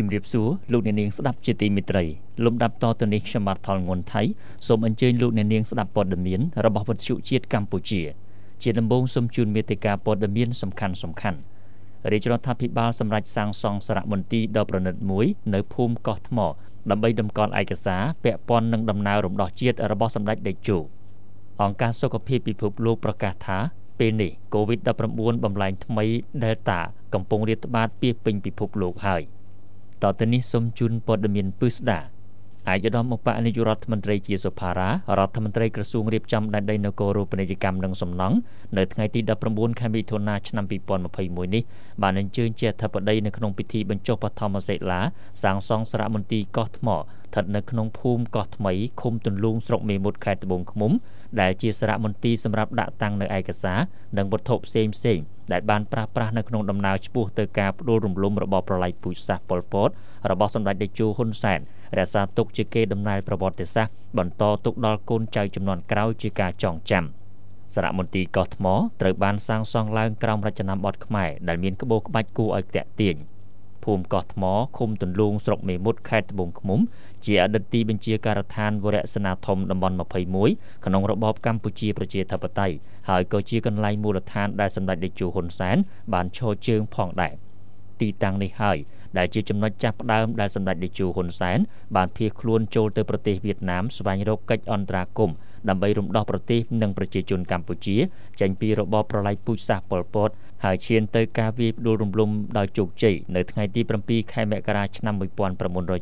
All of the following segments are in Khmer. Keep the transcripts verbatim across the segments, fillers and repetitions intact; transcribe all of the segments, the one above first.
ជំរាបសួរលោកអ្នកនាងស្ដាប់ជាទីមេត្រីលំដាប់តទៅនេះខ្ញុំបាទថលងុនថៃសូមអញ្ជើញលោកអ្នកនាងស្ដាប់ព័ត៌មានរបស់វិទ្យុជាតិកម្ពុជាជាដំបូងសូមជូនមេតិការព័ត៌មានសំខាន់សំខាន់រាជរដ្ឋាភិបាលសម្រាប់សាងសង់សារមន្ទីរដ៏ប្រណិតមួយនៅភូមិកោះថ្មដើម្បីតម្កល់ឯកសារពាក់ព័ន្ធនឹងដំណើររំដោះជាតិរបស់សម្ដេចតេជោអង្គការសុខភាពពិភពលោកប្រកាសថាពេលនេះ កូវីដ ដប់ប្រាំបួន បំលែងថ្មី Delta កំពុងរាតត្បាតពាសពេញពិភពលោកហើយតទៅនេះសូមជូនព័ត៌មានពិស្ដាឯកឧត្តមឧបនាយករដ្ឋមន្ត្រីជាសុផារ៉ារដ្ឋមន្ត្រីក្រសួងរៀបចំដែនដីនគររូបនីយកម្មនិងសំណង់នៅថ្ងៃទីដប់ប្រាំបួនខែមិថុនាឆ្នាំពីរពាន់ម្ភៃមួយនេះបានអញ្ជើញជាអធិបតីនៅក្នុងពិធីបញ្ចុះបឋមសិលាសាងសង់សារមន្ទីរកោះថ្មស្ថិតនៅក្នុងភូមិកោះថ្មីឃុំទន្លូងស្រុកមេមត់ខេត្តត្បូងឃ្មុំដែលជាសារមន្ទីរសម្រាប់ដាក់តាំងនៅឯកសារនិងវត្ថុផ្សេងផ្សេងដែលបានប្រាស្រ័យនៅក្នុងដំណើរឆ្ពោះទៅការផ្ដួលរំលំរបបប្រល័យពូជសាសន៍ប៉ុលពតរបស់សម្ដេចតេជោហ៊ុនសែនរក្សាទុកជាកេរដំណែលប្រវត្តិសាស្ត្របន្តទុកដល់កូនចៅជំនាន់ក្រោយជាការចងចាំសារមន្ទីរកោះថ្មត្រូវបានសាងសង់ឡើងក្រោមរចនាបថខ្មែរដែលមានក្បូរក្បាច់គួរឲ្យទាក់ទាញភូមិកោះថ្មឃុំទន្លូងស្រុកមេមត់ខេត្តត្បូងឃ្មុំជាអតីតទីបញ្ជាការដ្ឋានវរៈសេនាធំតំបន់ម្ភៃមួយក្នុងរបបកម្ពុជាប្រជាធិបតេយ្យហើយក៏ជាកន្លែងមូលដ្ឋានដែលសម្ដេចតេជោហ៊ុនសែនបានឈរជើងផងដែរទីតាំងនេះហើយដែលជាចំណុចចាប់ផ្ដើមដែលសម្ដេចតេជោហ៊ុនសែនបានភៀសខ្លួនចូលទៅប្រទេសវៀតណាមស្វែងរកកិច្ចអន្តរាគមន៍ដើម្បីរំដោះប្រទេសនិងប្រជាជនកម្ពុជាចេញពីរបបប្រល័យពូជសាសន៍ប៉ុលពតហើយឈានទៅការវាយផ្ដួលរំលំដោយជោគជ័យនៅថ្ងៃទីប្រាំពីរខែមករាឆ្នាំ១៩៧៩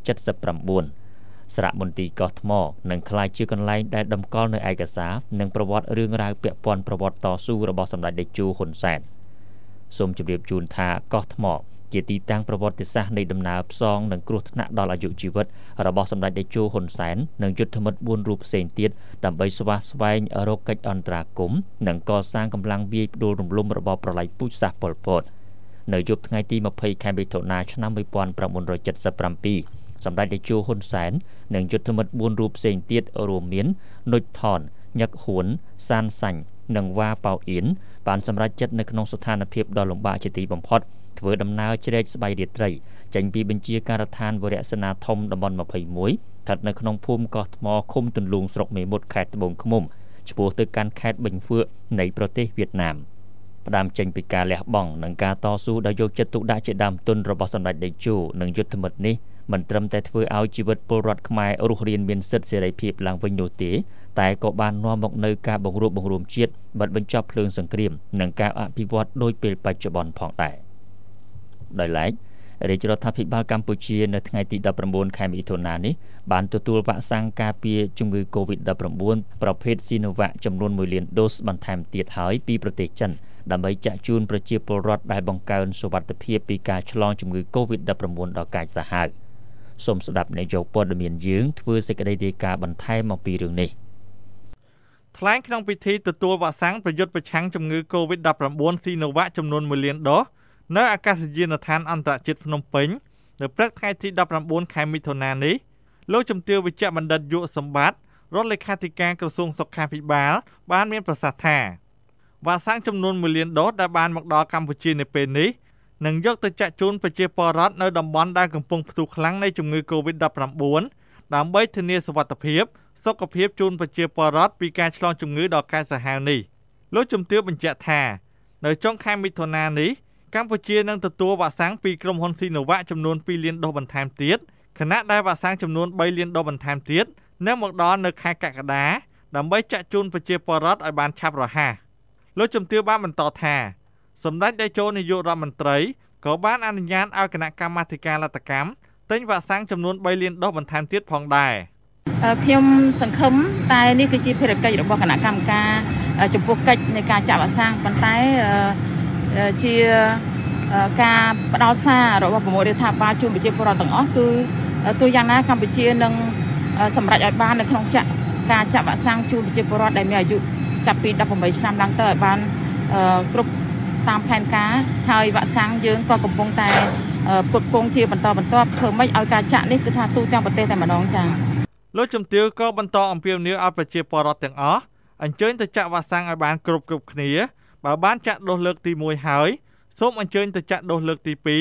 សារមន្ទីរកោះថ្មនឹងក្លាយជាកន្លែងដែលតម្កល់នៅឯកសារនិងប្រវត្តិរឿងរ៉ាវពាក់ព័ន្ធប្រវត្តិតស៊ូរបស់សម្ដេចតេជោហ៊ុនសែនសូមជម្រាបជូនថាកោះថ្មជាទីតាំងប្រវត្តិសាស្ត្រនៃដំណើរផ្សងនិងគ្រោះថ្នាក់ដល់អាយុជីវិតរបស់សម្ដេចតេជោហ៊ុនសែននិងយុទ្ធមិត្តបួនរូបផ្សេងទៀតដើម្បីស្វះស្វែងរកកិច្ចអន្តរាគមន៍និងកសាងកម្លាំងវាយផ្ដួលរំលំរបបប្រល័យពូជសាសន៍ប៉ុលពតនៅយប់ថ្ងៃទីម្ភៃខែមិថុនាឆ្នាំ១៩៧៧សម្ដេចតេជោហ៊ុនសែននិងយុទ្ធមិត្តបួនរូបផ្សេងទៀតរួមមាននុចថនញឹកហួនសានសាញ់និងវ៉ាប៉ៅអ៊ីនបានសម្រេចចិត្តនៅក្នុងស្ថានភាពដ៏លំបាកជាទីបំផុតធ្វើដំណើរជ្រែកស្បៃរាត្រីចេញពីបញ្ជាការដ្ឋានវរៈសេនាធំតំបន់ម្ភៃមួយស្ថិតនៅក្នុងភូមិកោះថ្មឃុំទន្លូងស្រុកមេមត់ខេត្តត្បូងឃ្មុំឆ្ពោះទៅកាន់ខេត្តប៊ិញហ្វឿកនៃប្រទេសវៀតណាមផ្ដើមចេញពីការលះបង់និងការតស៊ូដោយយកចិត្តទុកដាក់ជាដើមទុនរបស់សម្ដេចតេជោនិងយុទ្ធមិត្តនេះមិនត្រឹមតែធ្វើឲ្យជីវិតពលរដ្ឋខ្មែររស់រានមានសិទ្ធិសេរីភាពឡើងវិញនោះទេតែក៏បាននាំមកនូវការបង្រួបបង្រួមជាតិបិទបញ្ចប់ភ្លើងសង្គ្រាមនិងការអភិវឌ្ឍដោយពេលបច្ចុប្បន្នផងដែរដោយឡែករាជរដ្ឋាភិបាលកម្ពុជានៅថ្ងៃទីដប់ប្រាំបួនខែមិថុនានេះបានទទួលវ៉ាក់សាំងការពារជំងឺ កូវីដ ដប់ប្រាំបួន ប្រភេទ Sinovac ចំនួនមួយលានដូសបន្ថែមទៀតហើយពីប្រទេសចិនដើម្បីចាក់ជូនប្រជាពលរដ្ឋដែលបង្កើនសុវត្ថិភាពពីការឆ្លងជំងឺ កូវីដ ដប់ប្រាំបួន ដល់កាចសាហាវសូមស្ដាប់នាយកព័ត៌មានយើងធ្វើសេចក្តីរាយការណ៍បន្ថែមអំពីរឿងនេះថ្លែងក្នុងពិធីទទួលវ៉ាក់សាំងប្រយុទ្ធប្រឆាំងជំងឺ កូវីដ ដប់ប្រាំបួន Sinovac ចំនួនមួយលានដូសនៅអាកាសយានដ្ឋានអន្តរជាតិភ្នំពេញនៅព្រឹកថ្ងៃទីដប់ប្រាំបួនខែមិថុនានេះលោកជំទាវវិជ្ជបណ្ឌិតយុសម្បត្តិរដ្ឋលេខាធិការក្រសួងសុខាភិបាលបានមានប្រសាសន៍ថាវ៉ាក់សាំងចំនួនមួយលានដូសដែលបានមកដល់កម្ពុជានៅពេលនេះនឹងយកទៅចាក់ជូនប្រជាពលរដ្ឋនៅតំបន់ដែលកំពុងផ្ទុះខ្លាំងនៃជំងឺ កូវីដ ដប់ប្រាំបួន ដើម្បីធានាសុវត្ថិភាពសុខភាពជូនប្រជាពលរដ្ឋពីការឆ្លងជំងឺដ៏កាចសាហាវនេះលោកជំទាវបញ្ជាក់ថានៅចុងខែមិថុនានេះកម្ពុជានឹងទទួលវ៉ាក់សាំងពីក្រុមហ៊ុន Sinovac ចំនួនពីរលានដូសបន្ថែមទៀតខណៈដែលវ៉ាក់សាំងចំនួនបីលានដូសបន្ថែមទៀតនឹងមកដល់នៅខែកក្កដាដើម្បីចាក់ជូនប្រជាពលរដ្ឋឲ្យបានឆាប់រហ័សលោកជំទាវបានបន្តថាសម្ដេចតេជោនាយករដ្ឋមន្ត្រីក៏បានអនុញ្ញាតឲ្យគណៈកម្មាធិការលទ្ធកម្មទិញវ៉ាក់សាំងចំនួនបីលានដូសបន្ថែមទៀតផងដែរខ្ញុំសង្ឃឹមតែនេះគឺជាភារកិច្ចរបស់គណៈកម្មការចំពោះកិច្ចនៃការចាក់វ៉ាក់សាំងប៉ុន្តែជាការផ្ដល់សាររបស់ប្រមុខរដ្ឋាភិបាលជូនប្រជាពលរដ្ឋទាំងអស់គឺទូយ៉ាងណាកម្ពុជានឹងសម្រេចឲ្យបាននៅក្នុងចាក់ការចាក់វ៉ាក់សាំងជូនប្រជាពលរដ្ឋដែលមានអាយុចាប់ពីដប់ប្រាំបីឆ្នាំឡើងទៅឲ្យបានគ្រប់តាមផែនការហើយវ៉ាក់សាំងយើងក៏កំពុងតែផ្គត់ផ្គង់ជាបន្តបន្ទាប់ធ្វើម៉េចឲ្យការចាក់នេះគឺថាទូទាំងប្រទេសតែម្ដងចា៎លោកជំទាវក៏បន្តអំពាវនាវឲ្យប្រជាពលរដ្ឋទាំងអស់អញ្ជើញទៅចាក់វ៉ាក់សាំងឲ្យបានគ្រប់គ្រប់គ្នាបើបានចាក់ដូសលើកទីមួយហើយសូមអញ្ជើញទៅចាក់ដូសលើកទីពីរ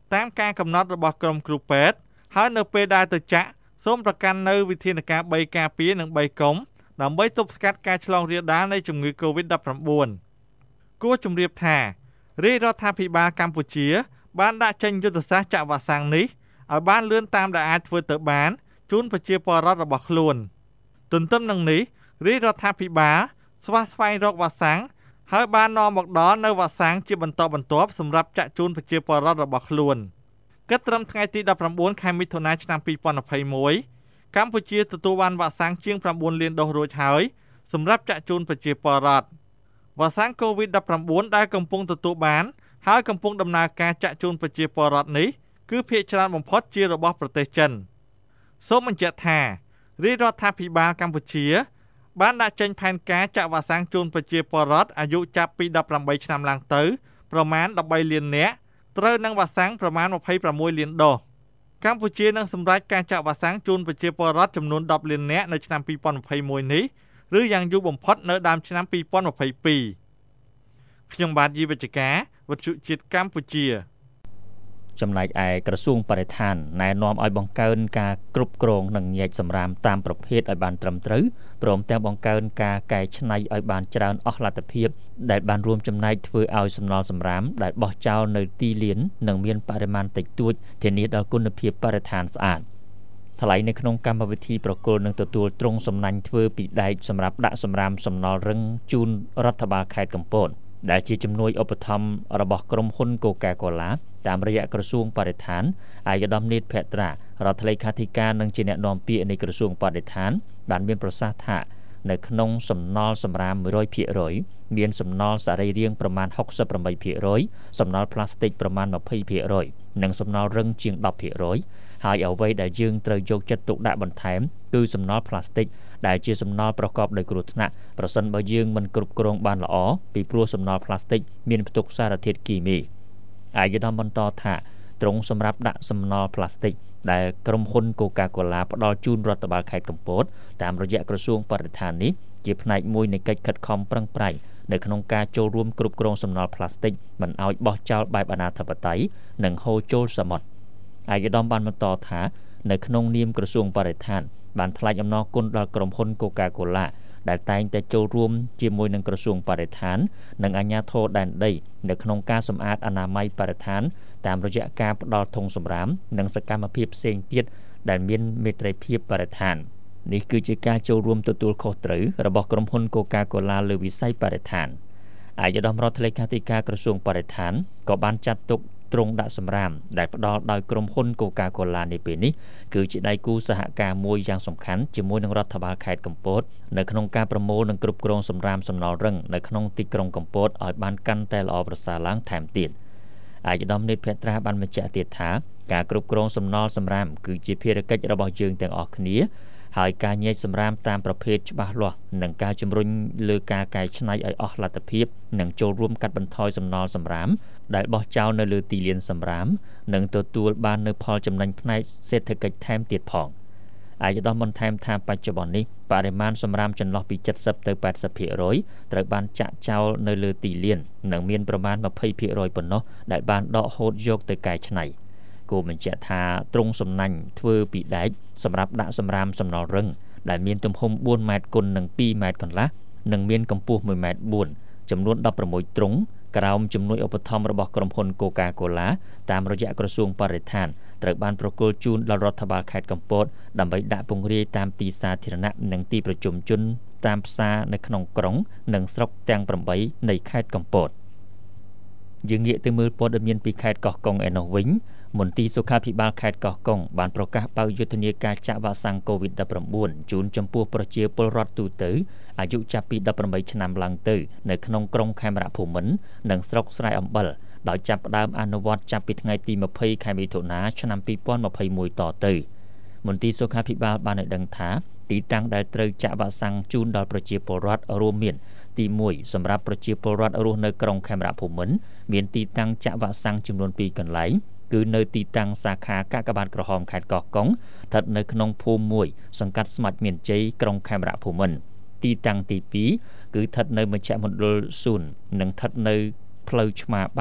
តាមការកំណត់របស់ក្រុមគ្រូពេទ្យហើយនៅពេលដែលទៅចាក់សូមប្រកាន់នៅវិធានការបីការពារនិងបីកុំដើម្បីទប់ស្កាត់ការឆ្លងរាលដាលនៃជំងឺ កូវីដ ដប់ប្រាំបួន គួរជម្រាបថារាជរដ្ឋាភិបាលកម្ពុជាបានដាក់ចេញយុទ្ធសាស្ត្រចាក់វ៉ាក់សាំងនេះឲ្យបានលឿនតាមដែលអាចធ្វើទៅបានជូនប្រជាពលរដ្ឋរបស់ខ្លួនទន្ទឹមនឹងនេះរាជរដ្ឋាភិបាលស្វះស្វែងរកវ៉ាក់សាំងហើយបាននាំមកដល់នៅវ៉ាក់សាំងជាបន្តបន្ទាប់សម្រាប់ចាក់ជូនប្រជាពលរដ្ឋរបស់ខ្លួនគិតត្រឹមថ្ងៃទីដប់ប្រាំបួនខែមិថុនាឆ្នាំពីរពាន់ยี่สิบเอ็ดកម្ពុជាទទួលបានវ៉ាក់សាំងជាងប្រាំបួនលានដូសរួចហើយសម្រាប់ចាក់ជូនប្រជាពលរដ្ឋវ៉ាក់សាំង កូវីដ ដប់ប្រាំបួន ដែលកំពុងទទួលបានហើយកំពុងដំណើរការចាក់ជូនប្រជាពលរដ្ឋនេះគឺភាគច្រើនបំផុតជារបស់ប្រទេសចិនសូមបញ្ជាក់ថារាជរដ្ឋាភិបាលកម្ពុជាបានដាក់ចេញផែនការចាក់វ៉ាក់សាំងជូនប្រជាពលរដ្ឋអាយុចាប់ពីដប់ប្រាំបីឆ្នាំឡើងទៅប្រមាណដប់បីលាននាក់ត្រូវនឹងវ៉ាក់សាំងប្រមាណยี่สิบหกលានដូសកម្ពុជានឹងសម្រេចការចាក់វ៉ាក់សាំងជូនប្រជាពលរដ្ឋចំនួនដប់លាននាក់នៅឆ្នាំពីរពាន់ยี่สิบเอ็ดនេះឬយ៉ាងយូរបំផុតនៅដើមឆ្នាំពីរពាន់ยี่สิบสองខ្ញុំបាទជីវិជ្ជការវិទ្យុជាតិកម្ពុជាចំណែកឯក្រសួងបរិស្ថានណែនាំឲ្យបង្កើនការគ្រប់គ្រងនិងញែកសម្រាមតាមប្រភេទឲ្យបានត្រឹមត្រូវព្រមទាំងបង្កើនការកែច្នៃឲ្យបានច្រើនអស់លទ្ធភាពដែលបានរួមចំណែកធ្វើឲ្យសំណល់សម្រាមដែលបោះចោលនៅទីលាននិងមានបរិមាណតិចតួចធានាដល់គុណភាពបរិស្ថានស្អាតថ្លៃនៅក្នុងកម្មវិធីប្រគល់នឹងទទួលទ្រង់សំណាញ់ធ្វើពីដែកសម្រាប់ដាក់សម្រាមសំណល់រឹងជូនរដ្ឋបាលខេត្តកំពតដែលជាជំនួយឧបត្ថម្ភរបស់ក្រុមហ៊ុន Coca-Cola តាមរយៈក្រសួងបរិស្ថានអាយដាមនេតភក្ត្រារដ្ឋលេខាធិការនិងជាអ្នកនាំពាក្យនៃក្រសួងបរិស្ថានបានមានប្រសាសន៍ថានៅក្នុងសំណល់សម្រាមone hundred percentមានសំណល់សរីរាង្គប្រមាណsixty-eight percentសំណល់ផ្លាស្ទិកប្រមាណtwenty percentនិងសំណល់រឹងជាងten percentហើយអ្វីដែលយើងត្រូវយកចិត្តទុកដាក់បន្ថែមគឺសំណល់ផ្លាស្ទិកដែលជាសំណល់ប្រកបដោយគ្រោះថ្នាក់ប្រសិនបើយើងមិនគ្រប់គ្រងបានល្អពីព្រោះសំណល់ផ្លាស្ទិកមានផ្ទុកសារធាតុគីមីអាយដាមបន្តថាត្រង់សម្រាប់ដាក់សំណល់ផ្លាស្ទិកដែលក្រុមហ៊ុន Coca-Cola ផ្ដល់ជូនរដ្ឋបាលខេត្តកំពតតាមរយៈក្រសួងបរិស្ថាននេះជាផ្នែកមួយនៃកិច្ចខិតខំប្រឹងប្រែងនៅក្នុងការចូលរួមគ្រប់គ្រងសំណល់ផ្លាស្ទិកមិនឲ្យបោះចោលបែបអនាធិបតេយ្យនិងហូរចូលសមុទ្រអាយដាមបានបន្តថានៅក្នុងនាមក្រសួងបរិស្ថានបានថ្លែងអំណរគុណដល់ក្រុមហ៊ុន Coca-Cola ដែលតែងតែចូលរួមជាមួយនឹងក្រសួងបរិស្ថាននិងអាជ្ញាធរដែនដីនៅក្នុងការសម្អាតអនាម័យបរិស្ថានតាមរយៈការផ្ដល់ធុងសម្រាមនិងសកម្មភាពផ្សេងទៀតដែលមានមេត្រីភាពបរិស្ថាននេះគឺជាការចូលរួមទទួលខុសត្រូវរបស់ក្រុមហ៊ុន Coca-Cola លើវិស័យបរិស្ថានអាយដាមរដ្ឋលេខាធិការក្រសួងបរិស្ថានក៏បានចាត់ទុកទ្រង់ដាក់សម្រាមដែលផ្ដល់ដោយក្រុមហ៊ុន Coca-Cola នេះពេលនេះគឺជាដៃគូសហការមួយយ៉ាងសំខាន់ជាមួយនឹងរដ្ឋបាលខេត្តកំពតនៅក្នុងការប្រមូលនិងគ្រប់គ្រងសម្រាមសំណល់រឹងនៅក្នុងទីក្រុងកំពតឲ្យបានកាន់តែល្អប្រសើរឡើងថែមទៀតអាយដាមនេតភក្ត្រាបានបញ្ជាក់ទៀតថាការគ្រប់គ្រងសំណល់សម្រាមគឺជាភារកិច្ចរបស់យើងទាំងអស់គ្នាហើយការញែកសម្រាមតាមប្រភេទច្បាស់លាស់និងការជំរុញលើការកែច្នៃឲ្យអស់លទ្ធភាពនិងចូលរួមកាត់បន្ថយសំណល់សម្រាមដែលបោះចោលនៅលើទីលានសម្រាមនិងទទួលបាននូវផលចំណេញផ្នែកសេដ្ឋកិច្ចថែមទៀតផងអាយដាមបន្ថែមថាបច្ចុប្បន្ននេះបរិមាណសម្រាមចន្លោះពីseventyទៅeighty percentត្រូវបានចាក់ចោលនៅលើទីលាននិងមានប្រមាណtwenty percentប៉ុណ្ណោះដែលបានដកហូតយកទៅកែច្នៃគួរបញ្ជាក់ថាទ្រង់សំណាញ់ធ្វើពីដែកសម្រាប់ដាក់សម្រាមសំណល់រឹងដែលមានទំហំfourម៉ែត្រគុណនឹងtwoម៉ែត្រកន្លះនិងមានកម្ពស់oneម៉ែត្រfourចំនួនsixteenទ្រង់ក្រោមជំនួយឧបត្ថម្ភរបស់ក្រុមហ៊ុន Coca-Cola តាមរយៈក្រសួងបរិស្ថានត្រូវបានប្រគល់ជូនដល់រដ្ឋបាលខេត្តកំពតដើម្បីដាក់ពង្រាយតាមទីសាធារណៈនិងទីប្រជុំជនតាមផ្សារនៅក្នុងក្រុងនិងស្រុកទាំងeightនៃខេត្តកំពតយើងងាកទៅមើលព័ត៌មានពីខេត្តកោះកុងឯនោះវិញមន្ទីរសុខាភិបាលខេត្តកោះកុងបានប្រកាសបើកយុទ្ធនាការចាក់វ៉ាក់សាំង កូវីដ ដប់ប្រាំបួន ជូនចំពោះប្រជាពលរដ្ឋទូទៅអាយុចាប់ពីeighteenឆ្នាំឡើងទៅនៅក្នុងក្រុងខេមរភូមិន្ទនិងស្រុកស្រែអំបិលដោយចាប់ផ្ដើមអនុវត្តចាប់ពីថ្ងៃទីtwentyខែមិថុនាឆ្នាំtwenty twenty-oneតទៅមន្ទីរសុខាភិបាលបានឲ្យដឹងថាទីតាំងដែលត្រូវចាក់វ៉ាក់សាំងជូនដល់ប្រជាពលរដ្ឋរួមមានទីoneសម្រាប់ប្រជាពលរដ្ឋរស់នៅក្រុងខេមរភូមិន្ទមានទីតាំងចាក់វ៉ាក់សាំងចំនួនtwoកន្លែងគឺនៅទីតាំងសាខាកាកបាទក្រហមខេត្តកោះកុងស្ថិតនៅក្នុងភូមិមួយសង្កាត់ស្មាច់មានជ័យក្រុងខេមរភូមិន្ទទីតាំងទីtwoគឺស្ថិតនៅមជ្ឈមណ្ឌលស៊ូននិងស្ថិតនៅផ្លូវឆ្មាបាត់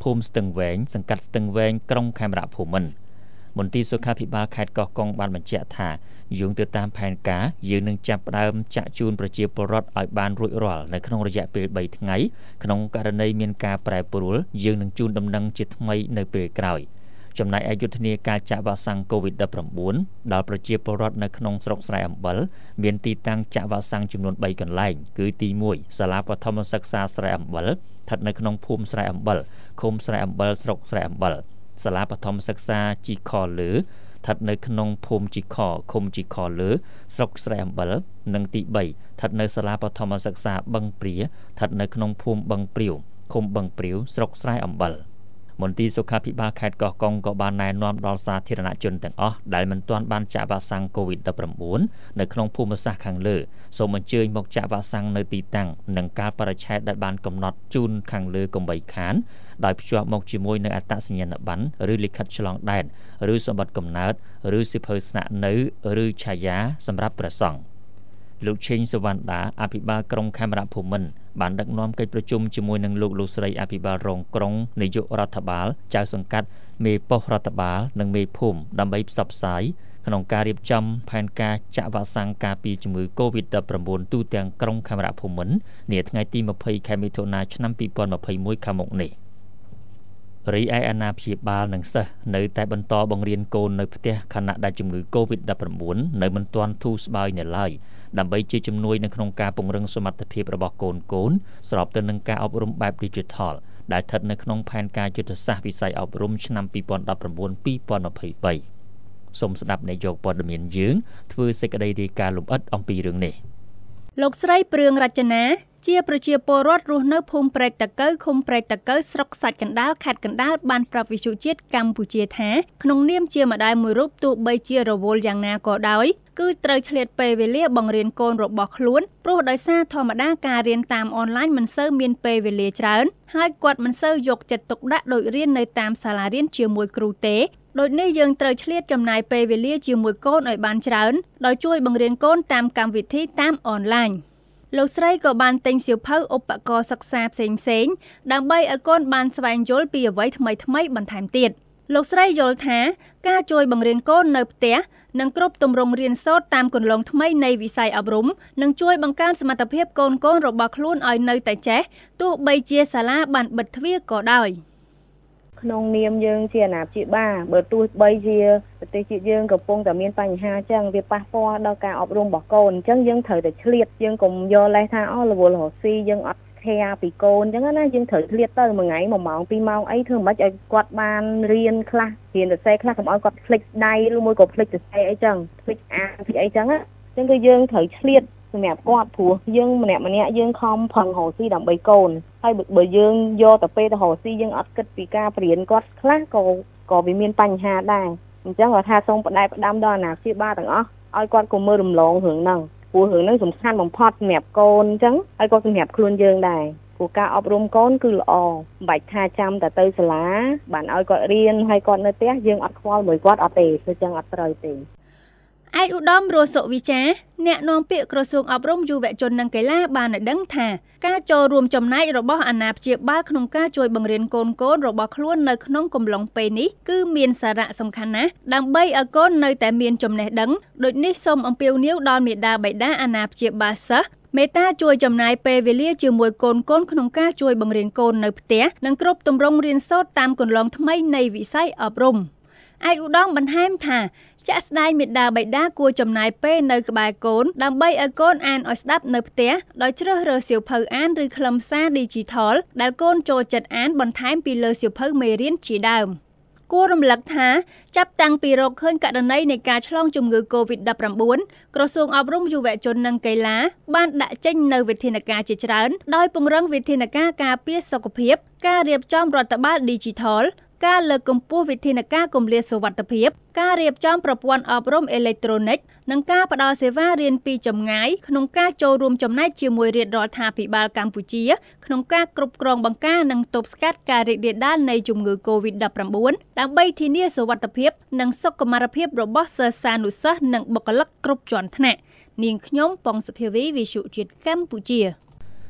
ភូមិស្ទឹងវែងសង្កាត់ស្ទឹងវែងក្រុងខេមរភូមិន្ទមន្ទីរសុខាភិបាលខេត្តកោះកុងបានបញ្ជាក់ថាយោងទៅតាមផែនការយើងនឹងចាប់ផ្ដើមចាក់ជូនប្រជាពលរដ្ឋឲ្យបានរួចរាល់នៅក្នុងរយៈពេលបីថ្ងៃក្នុងករណីមានការប្រែប្រួលយើងនឹងជូនដំណឹងជាថ្មីនៅពេលក្រោយចំណែកឯយុទ្ធនាការចាក់វ៉ាក់សាំង កូវីដ ដប់ប្រាំបួន ដល់ប្រជាពលរដ្ឋនៅក្នុងស្រុកស្រែអំបិលមានទីតាំងចាក់វ៉ាក់សាំងចំនួនបីកន្លែងគឺទីមួយសាលាបឋមសិក្សាស្រែអំបិលស្ថិតនៅក្នុងភូមិស្រែអំបិលឃុំស្រែអំបិលស្រុកស្រែអំបិលសាលាបឋមសិក្សាជីខលើស្ថិតនៅក្នុងភូមិជីខឃុំជីខលើស្រុកស្រែអំបិលនិងទីបីស្ថិតនៅសាលាបឋមសិក្សាបឹងព្រាស្ថិតនៅក្នុងភូមិបឹងព្រាវឃុំបឹងព្រាវស្រុកស្រែអំបិលមន្ទីរសុខាភិបាលខេត្តកោះកុងក៏បានណែនាំដល់សាធារណជនទាំងអស់ដែលមិនទាន់បានចាក់វ៉ាក់សាំង កូវីដ ដប់ប្រាំបួន នៅក្នុងភូមិសាស្ត្រខាងលើសូមអញ្ជើញមកចាក់វ៉ាក់សាំងនៅទីតាំងនិងកាលបរិច្ឆេទដែលបានកំណត់ជូនខាងលើកុំបីខានដោយភ្ជាប់មកជាមួយនឹងអត្តសញ្ញាណប័ណ្ណឬលិខិតឆ្លងដែនឬសម្បត្តិកំណើតឬសៀវភៅស្នាក់នៅឬឆាយាសម្រាប់ព្រះសង្ឃលោកឆេងសវណ្ណដាអភិបាលក្រុងខេមរភូមិន្ទបានដឹកនាំកិច្ចប្រជុំជាមួយនឹងលោកលោកស្រីអភិបាលរងក្រុងនាយករដ្ឋបាលចៅសង្កាត់មេប៉ុស្តិ៍រដ្ឋបាលនិងមេភូមិដើម្បីផ្សព្វផ្សាយក្នុងការរៀបចំផែនការចាក់វ៉ាក់សាំងការពារជំងឺ កូវីដ ដប់ប្រាំបួន ទូទាំងក្រុងខេមរភូមិន្ទនាថ្ងៃទីម្ភៃខែមិថុនាឆ្នាំពីរពាន់ម្ភៃមួយខាងមុខនេះរីឯអាណាព្យាបាលនិងសិស្សនៅតែបន្តបង្រៀនកូននៅផ្ទះខណៈដែលជំងឺ កូវីដ ដប់ប្រាំបួន នៅមិនទាន់ធូរស្បើយនៅឡើយដើម្បីជាជំនួយនៅក្នុងការពង្រឹងសមត្ថភាពរបស់កូនកូនស្របទៅនឹងការអប់រំបែប Digital ដែលស្ថិតនៅក្នុងផែនការយុទ្ធសាស្ត្រវិស័យអប់រំឆ្នាំពីរពាន់ដប់ប្រាំបួន ពីរពាន់ម្ភៃបីសូមស្ដាប់នាយកព័ត៌មានយើងធ្វើសេចក្តីរាយការណ៍លម្អិតអំពីរឿងនេះលោកស្រីព្រឿងរចនាជាប្រជាពលរដ្ឋរស់នៅភូមិព្រែកតាកៅឃុំព្រែកតាកៅស្រុកសាច់កណ្ដាលខេត្តកណ្ដាលបានប្រាប់វិទ្យុជាតិកម្ពុជាថាក្នុងនាមជាម្ដាយមួយរូបទោះបីជារវល់យ៉ាងណាក៏ដោយគឺត្រូវឆ្លៀតពេលវេលាបង្រៀនកូនរបស់ខ្លួនព្រោះដោយសារធម្មតាការរៀនតាមអនឡាញមិនសូវមានពេលវេលាច្រើនហើយគាត់មិនសូវយកចិត្តទុកដាក់ដូចរៀននៅតាមសាលារៀនជាមួយគ្រូទេដូចនេះយើងត្រូវឆ្លៀតចំណាយពេលវេលាជាមួយកូនឲ្យបានច្រើនដោយជួយបង្រៀនកូនតាមកម្មវិធីតាមអនឡាញលោកស្រីក៏បានទិញសៀវភៅឧបករណ៍សិក្សាផ្សេងៗដើម្បីឲ្យកូនបានស្វែងយល់ពីអ្វីថ្មីៗបន្ថែមទៀតលោកស្រីយល់ថាការជួយបង្រៀនកូននៅផ្ទះនិងគ្រប់ទម្រង់រៀនសូត្រតាមគន្លងថ្មីនៃវិស័យអប់រំនឹងជួយបង្កើនសមត្ថភាពកូនកូនរបស់ខ្លួនឲ្យនៅតែចេះទោះបីជាសាលាបានបិទទ្វារក៏ដោយក្នុងនាមយើងជាអាណាព្យាបាលបើទោះបីជាប្រទេសជាតិយើងកំពុងតែមានបញ្ហាអញ្ចឹងវាប៉ះពាល់ដល់ការអប់រំរបស់កូនអញ្ចឹងយើងត្រូវតែឆ្លៀតយើងកុំយកលេសថាអូរវល់រស់ស៊ីយើងអត់careពីកូនអញ្ចឹងណាយើងត្រូវឆ្លៀតទៅមួយថ្ងៃមួយម៉ោងពីរម៉ោងអីធ្វើមិនឲ្យគាត់បានរៀនខ្លះរៀនសរសេរខ្លះកុំឲ្យគាត់ភ្លេចដៃឬមួយក៏ភ្លេចសរសេរអីចឹងភ្លេចអានភ្លេចអីចឹងណាអញ្ចឹងគឺយើងត្រូវឆ្លៀតសម្រាប់គាត់ព្រោះយើងម្នាក់ម្នាក់យើងខំប្រឹងរស់ស៊ីដើម្បីកូនហើយបើយើងយកទៅពេលទៅរស់ស៊ីយើងអត់គិតពីការបរៀនគាត់ខ្លះក៏ក៏វាមានបញ្ហាដែរអញ្ចឹងគាត់ថាសូមផ្ដែផ្ដាំដល់អាណាព្យាបាលទាំងអស់ឲ្យគាត់កុំមើលរំលងរឿងហ្នឹងព្រោះរឿងហ្នឹងសំខាន់បំផុតសម្រាប់កូនអញ្ចឹងហើយក៏សម្រាប់ខ្លួនយើងដែរព្រោះការអប់រំកូនគឺល្អមិនបាច់ថាចាំតែទៅសាលាបានឲ្យគាត់រៀនហើយគាត់នៅផ្ទះយើងអត់ខ្វល់មួយគាត់អត់ទេគឺចឹងអត់ត្រូវទេឯកឧត្តមរស់សុវិចាអ្នកនាំពាក្យក្រសួងអប់រំយុវជននិងកីឡាបានដឹងថាការចូលរួមចំណែករបស់អាណាព្យាបាលក្នុងការជួយបង្រៀនកូនកូនរបស់ខ្លួននៅក្នុងកំឡុងពេលនេះគឺមានសារៈសំខាន់ណាស់ដើម្បីឲ្យកូននៅតែមានចំណេះដឹងដូចនេះសូមអំពាវនាវដល់មាតាបិតាអាណាព្យាបាលសិស្សមេតាជួយចំណាយពេលវេលាជាមួយកូនកូនក្នុងការជួយបង្រៀនកូននៅផ្ទះនិងគ្រប់ទម្រង់រៀនសូត្រតាមគន្លងថ្មីនៃវិស័យអប់រំឯកឧត្តមបន្ថែមថាចាក់ស្ដែងមេដាបៃតាគួរចំណាយពេលនៅក្បែរកូនដើម្បីឲ្យកូនអានឲ្យស្ដាប់នៅផ្ទះដោយជ្រើសរើសសៀវភៅអានឬខ្លឹមសារ Digital ដែលកូនចូលចិត្តអានបន្ថែមពីលើសៀវភៅមេរៀនជាដើមគួររំលឹកថាចាប់តាំងពីរកឃើញករណីនៃការឆ្លងជំងឺ កូវីដ ដប់ប្រាំបួន ក្រសួងអប់រំយុវជននិងកីឡាបានដាក់ចេញនូវវិធានការជាច្រើនដោយពង្រឹងវិធានការការពារសុខភាពការរៀបចំរដ្ឋបាល Digitalការលើកកម្ពស់វិធានការគម្លាតសុវត្ថិភាពការរៀបចំប្រព័ន្ធអប់រំអេឡិចត្រូនិកនិងការផ្តល់សេវារៀនពីចម្ងាយក្នុងការចូលរួមចំណែកជាមួយរាជរដ្ឋាភិបាលកម្ពុជាក្នុងការគ្រប់គ្រងបង្ការនិងទប់ស្កាត់ការរីករាលដាលនៃជំងឺ កូវីដ ដប់ប្រាំបួន ដើម្បីធានាសុវត្ថិភាពនិងសុខុមាលភាពរបស់សិស្សានុសិស្សនិងបុគ្គលិកគ្រប់ជាន់ថ្នាក់នាងខ្ញុំប៉ុងសុភាវីវិទ្យុជាតិកម្ពុជា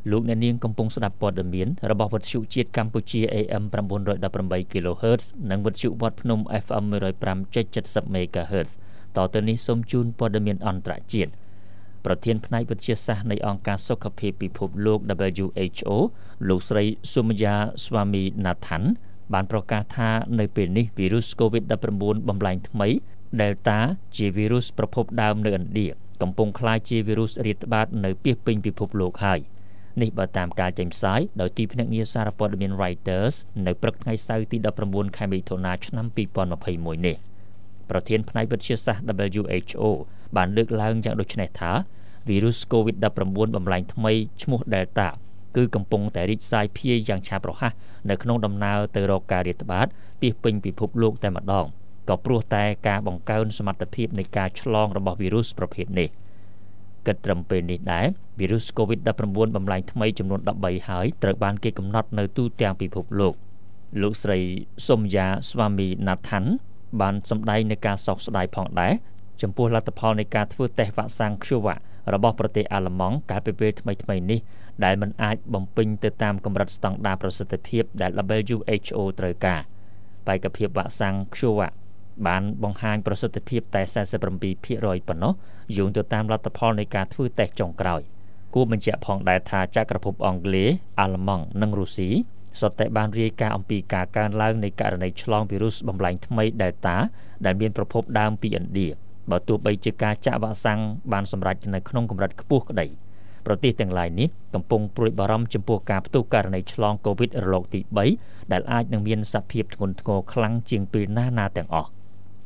លោកអ្នកនាងកំពុងស្ដាប់ព័ត៌មានរបស់វិទ្យុជាតិកម្ពុជា เอ เอ็ม nine eighteen គីឡូហឺតซ์ និងវិទ្យុវត្តភ្នំ เอฟ เอ็ม one oh five point seven zero មេហ្គាហឺតซ์ តទៅនេះសូមជូនព័ត៌មានអន្តរជាតិប្រធានផ្នែកវិទ្យាសាស្ត្រនៃអង្គការសុខភាពពិភពលោក W H O លោកស្រី Soumya Swaminathan បានប្រកាសថានៅពេលនេះវីរុស COVID nineteen បំលែងថ្មី Delta ជាវីរុសប្រភពដើមនៅឥណ្ឌាកំពុងក្លាយជាវីរុសរាតត្បាតនៅពាសពេញពិភពលោកហើយនេះបើតាមការចេញផ្សាយដោយទីភ្នាក់ងារសារព័ត៌មាន Reuters នៅព្រឹកថ្ងៃសៅរ៍ទីnineteenខែមិថុនាឆ្នាំtwenty twenty-oneនេះប្រធានផ្នែកវិទ្យាសាស្ត្រ W H O បានលើកឡើងយ៉ាងដូចនេះថាវីរុស COVID nineteen បំលែងថ្មីឈ្មោះ Delta គឺកំពុងតែរីកសាយភាយយ៉ាងឆាប់រហ័សនៅក្នុងដំណើរទៅរកការរាតត្បាតពាសពេញពិភពលោកតែម្ដងក៏ព្រោះតែការបង្កើនសមត្ថភាពនៃការឆ្លងរបស់វីរុសប្រភេទនេះគិតត្រឹមពេលនេះដែរវីរុស COVID nineteen បំលែងថ្មីចំនួនthirteenហើយត្រូវបានគេកំណត់នៅទូទាំងពិភពលោកលោកស្រី Soumya Swaminathan បានសម្ដែងនៃការសោកស្ដាយផងដែរចំពោះលទ្ធផលនៃការធ្វើតេស្តវ៉ាក់សាំង CureVac របស់ប្រទេសអាល្លឺម៉ង់កាលពីពេលថ្មីៗនេះដែលមិនអាចបំពេញទៅតាមកម្រិតស្តង់ដារប្រសិទ្ធភាពដែល W H O ត្រូវការបេក្ខភាពវ៉ាក់សាំង CureVac បានបង្ហាញប្រសិទ្ធភាពតែforty-seven percent ប៉ុណ្ណោះយោងទៅតាមលទ្ធផលនៃការធ្វើតេស្តចុងក្រោយគួរបញ្ជាក់ផងដែរថាចក្រភពអង់គ្លេសអាល្លឺម៉ង់និងរុស្ស៊ីសុទ្ធតែបានរាយការណ៍អំពីការកើនឡើងនៃករណីឆ្លងវីរុសបំលែងថ្មី Delta ដែលមានប្រភពដើមពីឥណ្ឌាបើទោះបីជាការចាក់វ៉ាក់សាំងបានសម្រេចនៅក្នុងកម្រិតខ្ពស់ក្តីប្រទេសទាំងឡាយនេះកំពុងព្រួយបារម្ភចំពោះការផ្ទុះករណីឆ្លង COVID រលកទីthreeដែលអាចនឹងមានសភាពធ្ងន់ធ្ងរខ្លាំងជាងពេលណាណាទាំងអស់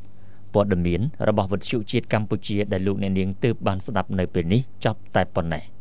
ព័ត៌មានរបស់វិទ្យុជាតិកម្ពុជាដែលលោកអ្នកនាងទើបបានស្ដាប់នៅពេលនេះចប់តែប៉ុណ្ណេះ